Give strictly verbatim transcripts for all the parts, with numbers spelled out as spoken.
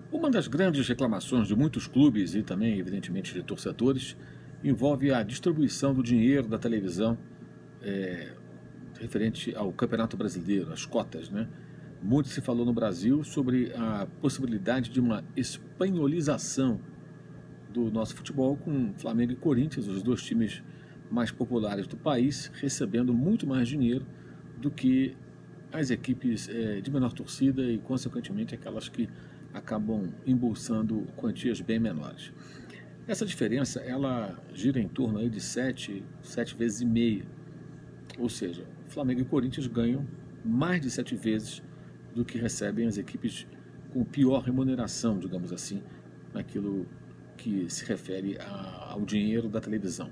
Uma das grandes reclamações de muitos clubes e também, evidentemente, de torcedores envolve a distribuição do dinheiro da televisão é, referente ao Campeonato Brasileiro, as cotas, né? Muito se falou no Brasil sobre a possibilidade de uma espanholização do nosso futebol, com Flamengo e Corinthians, os dois times mais populares do país, recebendo muito mais dinheiro do que as equipes é, de menor torcida e, consequentemente, aquelas que acabam embolsando quantias bem menores. Essa diferença, ela gira em torno aí de sete, sete vezes e meia. Ou seja, Flamengo e Corinthians ganham mais de sete vezes do que recebem as equipes com pior remuneração, digamos assim, naquilo que se refere a, ao dinheiro da televisão.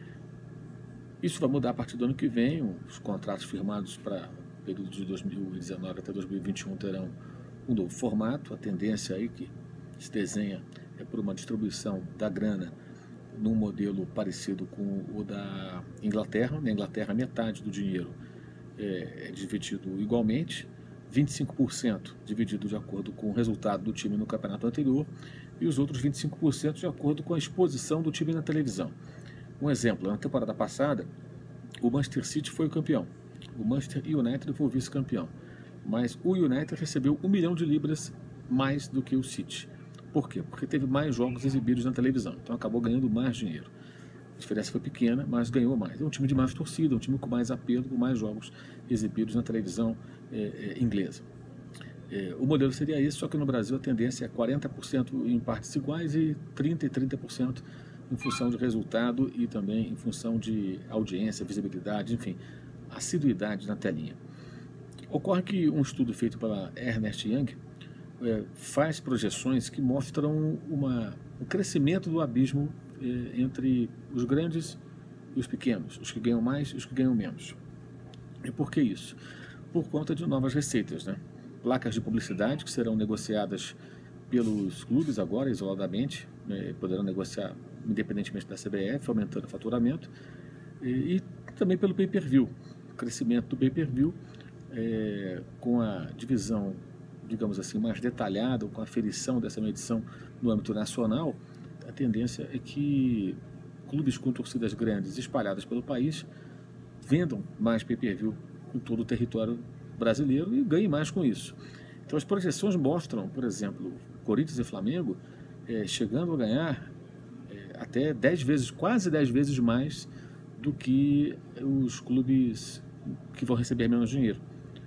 Isso vai mudar a partir do ano que vem. Os contratos firmados para o período de dois mil e dezenove até dois mil e vinte e um terão um novo formato. A tendência aí que se desenha é por uma distribuição da grana num modelo parecido com o da Inglaterra. Na Inglaterra, metade do dinheiro é, é dividido igualmente, vinte e cinco por cento dividido de acordo com o resultado do time no campeonato anterior e os outros vinte e cinco por cento de acordo com a exposição do time na televisão. Um exemplo, na temporada passada, o Manchester City foi o campeão, o Manchester United foi o vice-campeão, mas o United recebeu um milhão de libras mais do que o City. Por quê? Porque teve mais jogos exibidos na televisão, então acabou ganhando mais dinheiro. A diferença foi pequena, mas ganhou mais. É um time de mais torcida, um time com mais apelo, com mais jogos exibidos na televisão é, é, inglesa. É, o modelo seria esse, só que no Brasil a tendência é quarenta por cento em partes iguais e trinta por cento e trinta por cento em função de resultado e também em função de audiência, visibilidade, enfim, assiduidade na telinha. Ocorre que um estudo feito pela Ernst Young é, faz projeções que mostram uma, um crescimento do abismo é, entre os grandes e os pequenos, os que ganham mais e os que ganham menos. E por que isso? Por conta de novas receitas, né? Placas de publicidade que serão negociadas pelos clubes agora, isoladamente, né? Poderão negociar independentemente da C B F, aumentando o faturamento, e, e também pelo pay-per-view, o crescimento do pay-per-view é, com a divisão, digamos assim, mais detalhada, com a aferição dessa medição no âmbito nacional. A tendência é que clubes com torcidas grandes espalhadas pelo país vendam mais pay-per-view em todo o território brasileiro e ganhem mais com isso. Então as projeções mostram, por exemplo, Corinthians e Flamengo é, chegando a ganhar é, até dez vezes, quase dez vezes mais do que os clubes que vão receber menos dinheiro.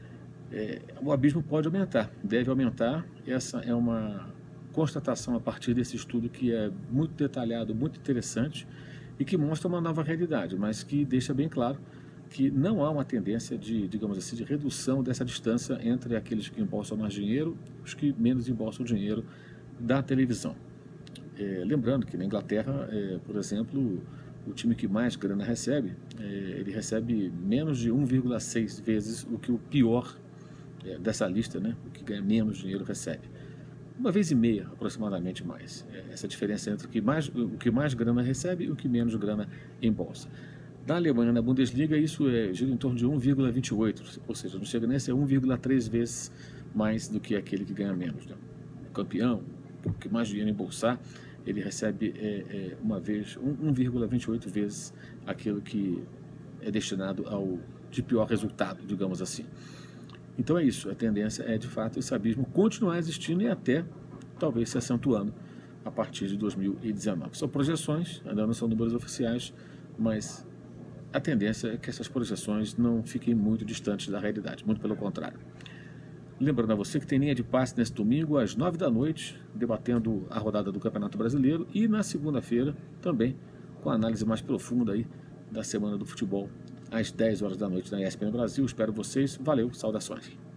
É, o abismo pode aumentar, deve aumentar. Essa é uma constatação a partir desse estudo que é muito detalhado, muito interessante e que mostra uma nova realidade, mas que deixa bem claro que não há uma tendência de, digamos assim, de redução dessa distância entre aqueles que embolsam mais dinheiro e os que menos embolsam dinheiro da televisão. É, lembrando que na Inglaterra, é, por exemplo, o time que mais grana recebe, é, ele recebe menos de um vírgula seis vezes o que o pior é, dessa lista, né, o que ganha menos dinheiro recebe. Uma vez e meia, aproximadamente, mais. É, essa diferença entre o que mais, o que mais grana recebe e o que menos grana embolsa. Na Alemanha, na Bundesliga, isso é, gira em torno de um vírgula vinte e oito, ou seja, não chega nem a ser um vírgula três vezes mais do que aquele que ganha menos, né? O campeão, o que mais dinheiro embolsar, ele recebe é, é, uma vez, um vírgula vinte e oito vezes aquilo que é destinado ao de pior resultado, digamos assim. Então é isso, a tendência é de fato esse abismo continuar existindo e até talvez se acentuando a partir de dois mil e dezenove. São projeções, ainda não são números oficiais, mas a tendência é que essas projeções não fiquem muito distantes da realidade, muito pelo contrário. Lembrando a você que tem linha de passe nesse domingo às nove da noite, debatendo a rodada do Campeonato Brasileiro, e na segunda-feira também com a análise mais profunda aí da semana do futebol às dez horas da noite na E S P N Brasil. Espero vocês. Valeu, saudações.